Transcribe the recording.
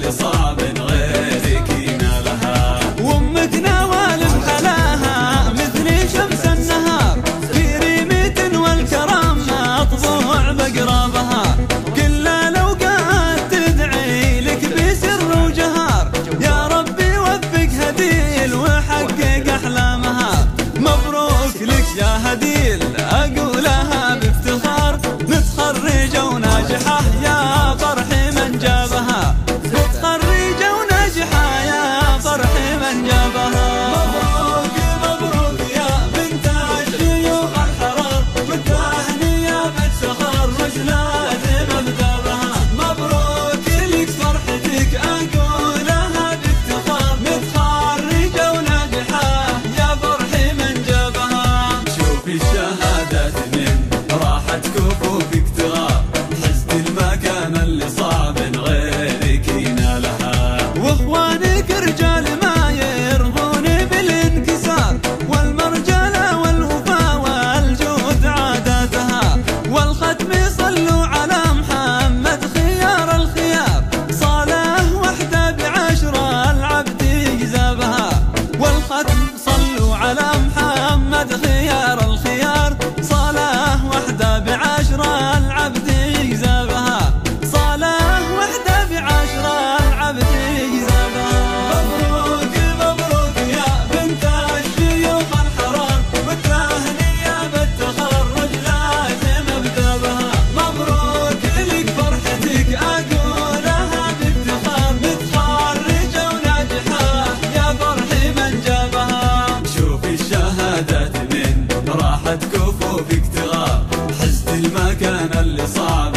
اللي صعب غيرك ينالها. وامك نوال بحلاها مثل شمس النهار، في ريمة والكرم مطبوع بقرابها، كل لوقات تدعي لك بسر وجهار، يا ربي وفق هديل وحقق احلامها. مبروك لك يا هديل اقولها بافتخار، متخرجة وناجحة يا فرح من جابها، متخرجة وناجحة يا فرح من جابها. مبروك مبروك يا بنت الشيوخ الحرار، والتهنئة بالتخرج لازم ابدابها. مبروك لك فرحتك اقولها بافتخار، متخرجة وناجحة يا فرح من جابها. شوفي الشهادات من راحت كفوفك تغار، حزت المكان اللي صعب غيرك ينالها. واخوانك رجال ما يرضون بالانكسار، والمرجله والوفا والجود عاداتها، والختم صلوا على محمد خيار الخيار، صلاة وحده بعشرة العبد يجزابها. والختم صلوا على محمد خيار الخيار، صلاة وحده بعشرة العبد يجزابها، صلاة وحده بعشرة العبد يجزابها. مبروك مبروك يا بنت الشيوخ الحرار، والتهنئة بالتخرج لازم ابدابها. مبروك لك فرحتك اقولها بافتخار، متخرجة وناجحة يا فرح من جابها. شوفي الشهادات من راحت كفوفك تغار، حزت المكان اللي صعب